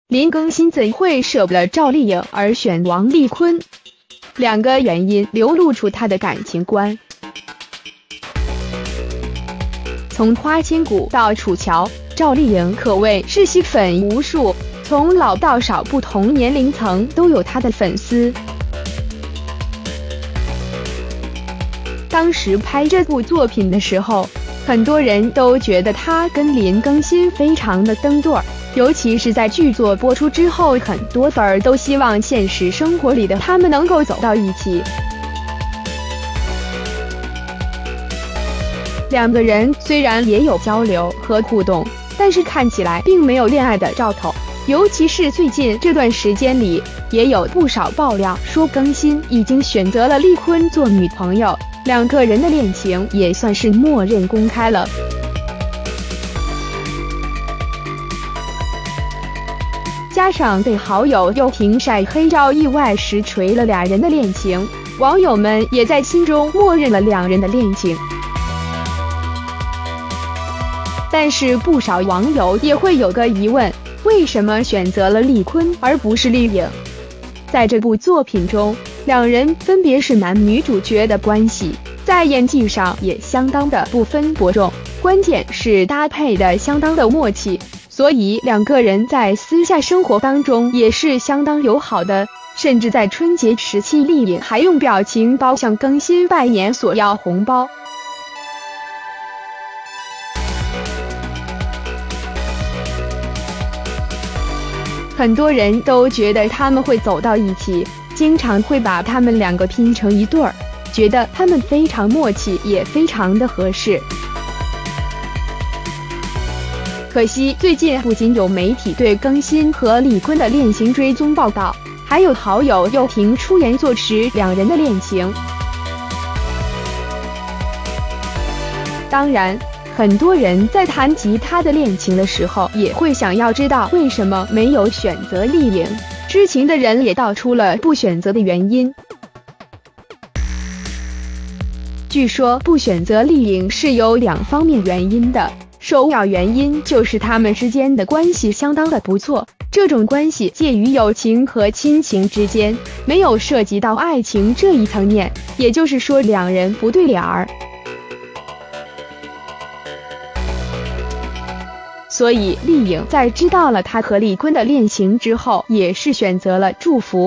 林更新怎会舍不得赵丽颖而选王丽坤？两个原因流露出他的感情观。从花千骨到楚乔，赵丽颖可谓是吸粉无数，从老到少不同年龄层都有她的粉丝。当时拍这部作品的时候，很多人都觉得她跟林更新非常的登对儿，尤其是在剧作播出之后，很多粉儿都希望现实生活里的他们能够走到一起。两个人虽然也有交流和互动，但是看起来并没有恋爱的兆头。尤其是最近这段时间里，也有不少爆料说更新已经选择了丽坤做女朋友，两个人的恋情也算是默认公开了。加上被好友又停晒黑照，意外实锤了俩人的恋情，网友们也在心中默认了两人的恋情。但是不少网友也会有个疑问，为什么选择了丽坤而不是丽颖？在这部作品中，两人分别是男女主角的关系，在演技上也相当的不分伯仲，关键是搭配的相当的默契，所以两个人在私下生活当中也是相当友好的，甚至在春节时期，丽颖还用表情包向更新拜年索要红包。很多人都觉得他们会走到一起，经常会把他们两个拼成一对儿，觉得他们非常默契，也非常的合适。可惜最近不仅有媒体对更新和丽坤的恋情追踪报道，还有好友又停出言坐实两人的恋情。当然，很多人在谈及他的恋情的时候，也会想要知道为什么没有选择丽颖。知情的人也道出了不选择的原因。据说不选择丽颖是有两方面原因的，首要原因就是他们之间的关系相当的不错，这种关系介于友情和亲情之间，没有涉及到爱情这一层面，也就是说两人不对脸儿。所以丽颖在知道了他和丽坤的恋情之后，也是选择了祝福。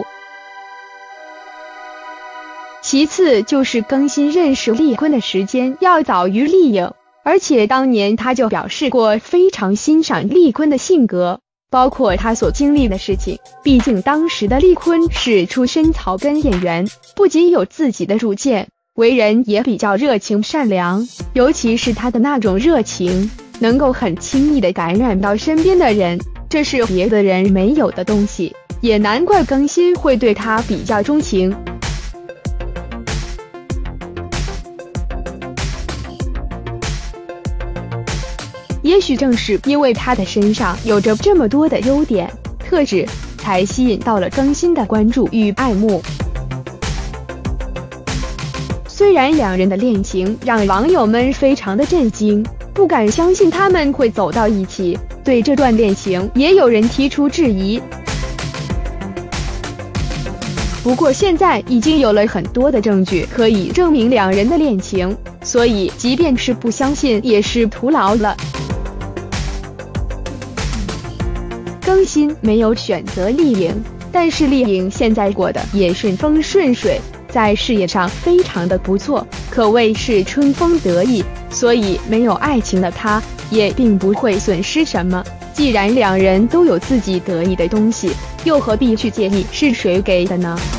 其次就是更新认识丽坤的时间要早于丽颖，而且当年他就表示过非常欣赏丽坤的性格，包括他所经历的事情。毕竟当时的丽坤是出身草根演员，不仅有自己的主见，为人也比较热情善良，尤其是他的那种热情能够很轻易地感染到身边的人，这是别的人没有的东西，也难怪更新会对他比较钟情。也许正是因为他的身上有着这么多的优点特质，才吸引到了更新的关注与爱慕。虽然两人的恋情让网友们非常的震惊，不敢相信他们会走到一起，对这段恋情也有人提出质疑。不过现在已经有了很多的证据可以证明两人的恋情，所以即便是不相信也是徒劳了。更新没有选择丽颖，但是丽颖现在过得也顺风顺水，在事业上非常的不错，可谓是春风得意，所以没有爱情的他也并不会损失什么。既然两人都有自己得意的东西，又何必去介意是谁给的呢？